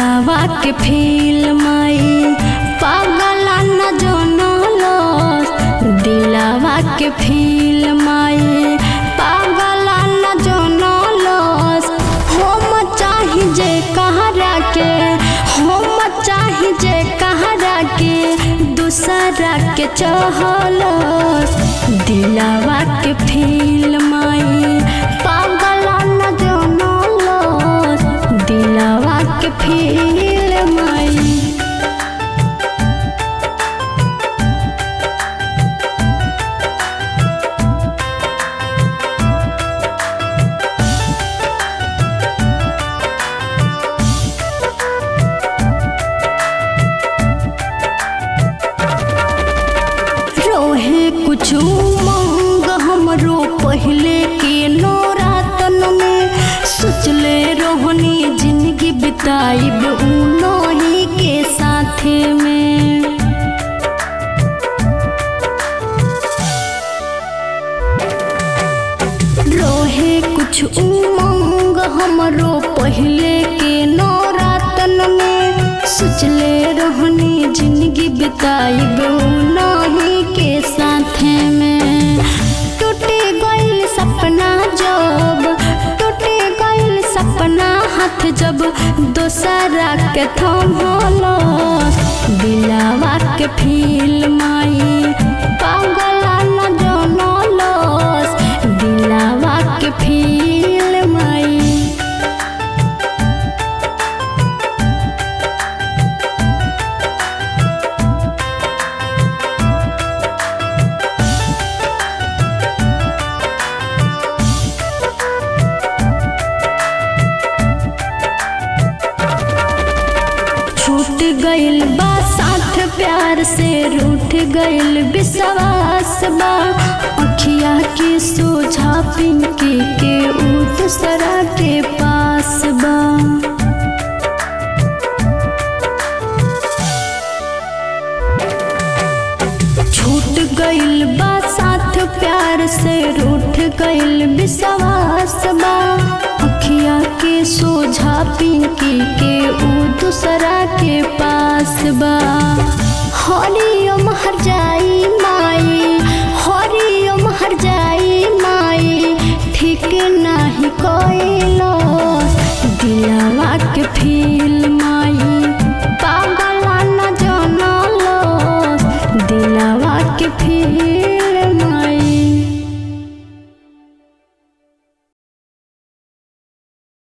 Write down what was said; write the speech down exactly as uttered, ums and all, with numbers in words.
दिलावा के feel my पागला न जनलो दिलावा के फील माई पागला न जनलो हम चाही जे कहरा के हम चाही जे कहरा के दूसरा के चहलो दिलावा के फील माई पागला न जनलो दिलावा के फील माई। कुछ उमंग हमरो पहले के नौरातन में सोचले रोहनी जिंदगी बिताइब उनही के साथे में। रोहे कुछ उमंग हमरो पहले के नौरातन में सोचले रोहनी जिंदगी बिताइब उनही के साथे में। टूटे गइल सपना जब टूटे गइल सपना हाथ जब दोसरा के थमलो दिलावा के फील माई पागला न जनलो दिलावा के फील माई। छूट गइल बा साथ प्यार से रूठ गइल विश्वास बा अखिया के सोझा पिंकी के ऊ दूसरा के पास बा। छूट गइल बा साथ प्यार से रूठ गइल विश्वास बा अखिया के सोझा पिंकी के ऊ दूसरा के पास बा। हरिओम हर जाई माई हरिओम हर जाई माई ठीक नाही कोइलो दिलावा के फील